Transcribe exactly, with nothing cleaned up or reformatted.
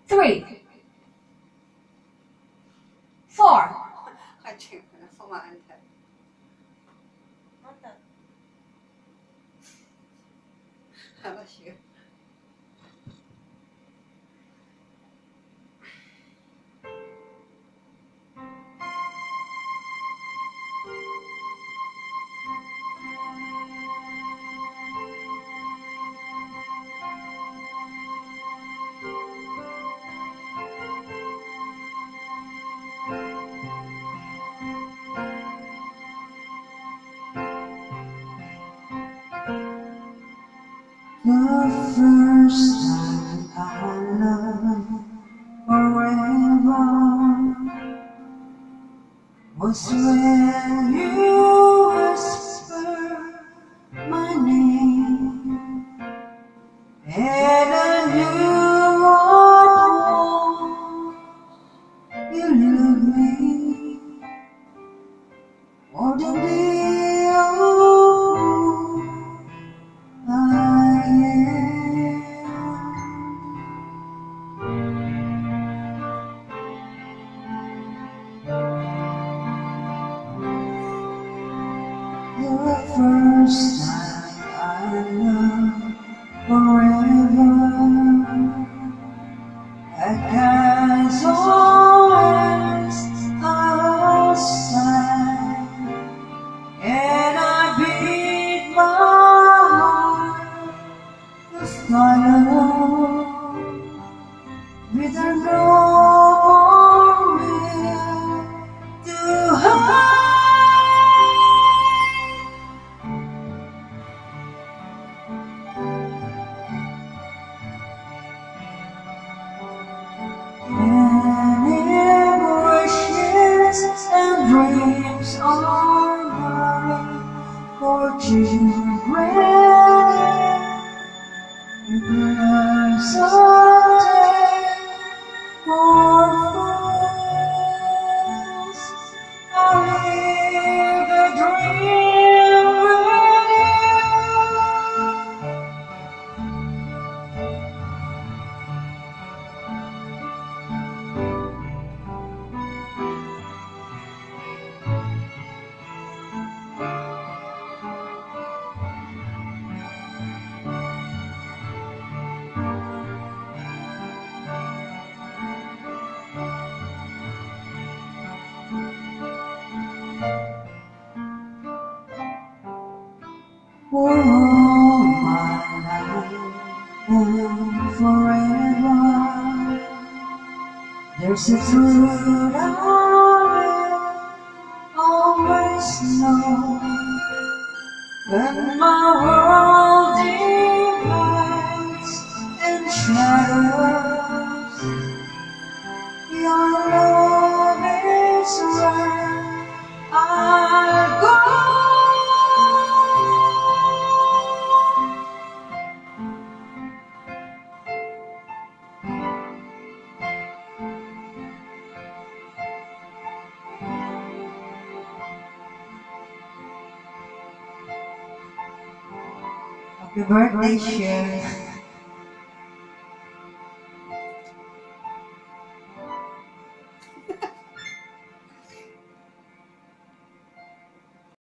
three, four, The first time I loved forever was when you whispered my name, and I knew what was you loved me more than the old I am. The first time I loved forever, at casual outside, and I beat my heart to follow with a no will to hide. And wishes and dreams are mine for children. You could someday for fools. I live a dream with for all my life and forever. There's a truth I will always know. When my world divides and shadows, your love is where I'll go. Happy birthday, Cher.